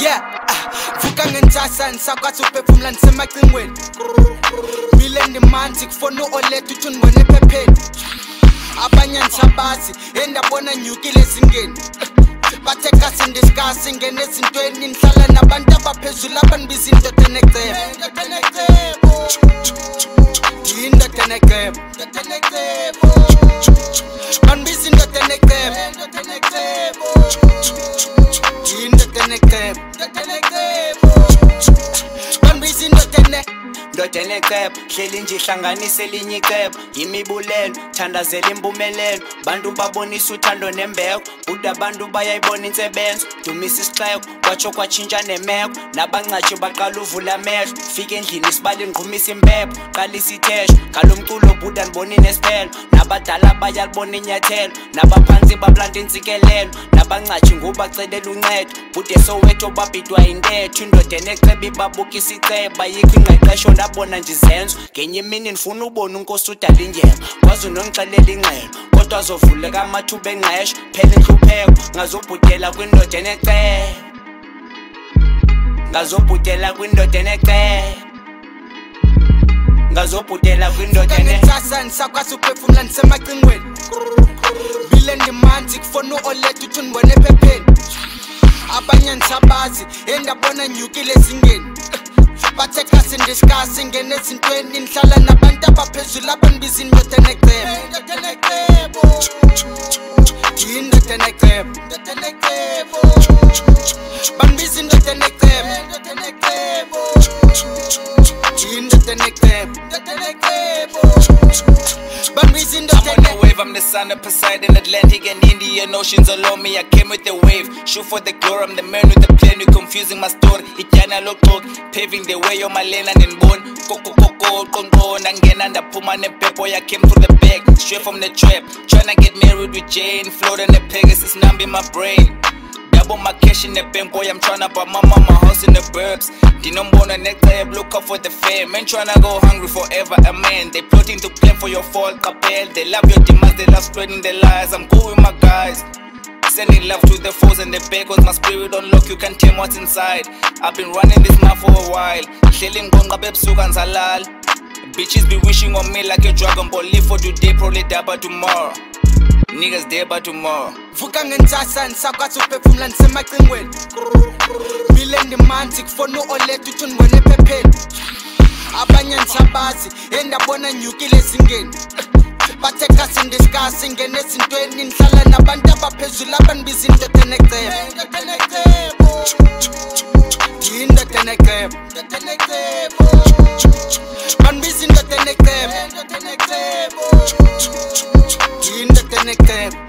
Yeah, vuka ngentsasa nisakwazi uphefumula ndisemacingweni. Mile ndimanzi kufona uoletha uthi undibone ephepheni. Abanye ndisabazi endabona nyukile ezingeni. Bathe kasi ndiscussi ngene ezintweni nihlala nabantu abaphezulu abanibiza indoda enecebo. Indoda enecebo. Banibiza indoda enecebo. Indoda enecebo. Banibiza indoda enecebo. Ndoda enecebo, hleli nje ihlanganise elinye icebo. Yimibulelo, thandazela impumelelo. Bantu babonisa uthando nembeko, buda abantu bayayibona insebenzo. Dumisa isixeko, kwatsho kwatshintsha nemeko. Nabancatshe baqala uvula amehlo. Fika endlini isibali ngqumisa impepho. Qalisa ithesho, ngalomculo buda ndibona inesphelo. Nabadala bayalibona inyathelo. Nabaphansi bablanta intsikelelo. Nabancatshe ngubacelela uncedo. Bude Soweto babhidwa intetho. Indoda enecebo ibabukisa icebo. Ayikho ingqeqesho ndabona nje izenzo. Ngenye imini ndifuna ubona unkosi udala indyebo. Kwazi unongixelela ingxelo, kodwa azovuleka amathuba engqesho. Phela inhlupheko, ngazobhudela kwindoda enecebo. Ngazobhudela kwindoda enecebo. Ngazobhudela kwindoda enecebo. Nisakwazi uphefumula ndisemacingweni. Mile ndimanzi kufona uoletha uthi undibone ephepheni. Abanye ndisabazi endabona nyukile ezingeni. Bathe kasi ndiscussi ngene ezintweni nihlala nabantu abaphezulu abanibiza indoda enecebo. Indoda enecebo. Banibiza indoda enecebo. Indoda enecebo. Banibiza indoda enecebo. I'm the son of Poseidon, Atlantic and Indian Oceans all on me. I came with the wave, shoot for the glory. I'm the man with the plan, you confusing my story. Ityana lokok, paving the way on my lane and in bone. Koko konko, nangena ndaphuma nepepo. I came through the back, straight from the trap. Tryna get married with Jane, float on the Pegasus, numb in my brain. Double my cash in the bank, boy, I'm tryna buy my mama house in the burbs. Dinombona nectab, look up for the fame. Man tryna go hungry forever, amen. They plotting to plan for your fall, capel. They love your demands, they love spreading their lies. I'm cool with my guys, sending love to the foes and the backwards. My spirit on lock, you can't tame what's inside. I've been running this mouth for a while. Bitches be wishing on me like a Dragon Ball. Live for today, probably die by tomorrow. Niggas dead by tomorrow. Vuka ngentsasa nisakwazi uphefumula ndisemacingweni. Mile ndimanzi kufona uoletha uthi undibone ephepheni. Abanye ndisabazi endabona nyukile ezingeni. Bathe kasi ndiscussi ngene ezintweni nihlala nabantu abaphezulu abanibiza indoda enecebo. Indoda enecebo. Banibiza indoda enecebo. Indoda enecebo.